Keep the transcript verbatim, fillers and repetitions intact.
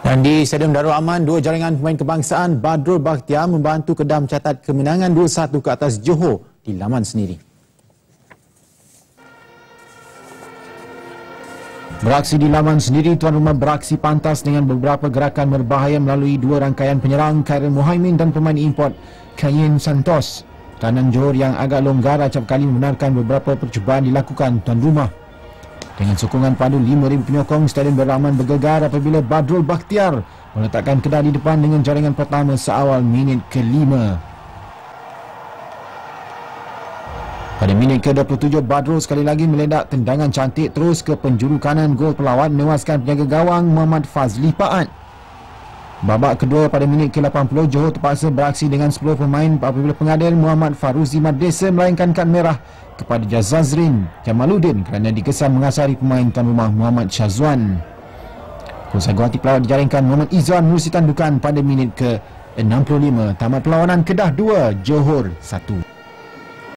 Dan di Stadium Darul Aman, dua jaringan pemain kebangsaan Badrul Bakhtiar membantu Kedah mencatat kemenangan dua satu ke atas Johor di laman sendiri. Beraksi di laman sendiri, tuan rumah beraksi pantas dengan beberapa gerakan berbahaya melalui dua rangkaian penyerang Khairul Muhaimin dan pemain import Kayin Santos. Tahanan Johor yang agak longgar acap kali membenarkan beberapa percubaan dilakukan tuan rumah. Dengan sokongan padu lima ribu penyokong, Stadium Darul Aman bergegar apabila Badrul Bakhtiar meletakkan Kedah di depan dengan jaringan pertama seawal minit kelima. Pada minit ke dua puluh tujuh, Badrul sekali lagi meledak tendangan cantik terus ke penjuru kanan gol pelawat menewaskan penjaga gawang Muhammad Fazli Paat. Babak kedua pada minit ke lapan puluh, Johor terpaksa beraksi dengan sepuluh pemain apabila pengadil Muhammad Faruzi Madesa melainkan kad merah kepada Jazazrin Jamaluddin kerana dikesan mengasari pemain tuan rumah Muhammad Syazwan. Gol sagu hati pelawat dijaringkan Muhammad Izzuan menerusi tandukan pada minit ke enam puluh lima. Tamat perlawanan, Kedah dua, Johor satu.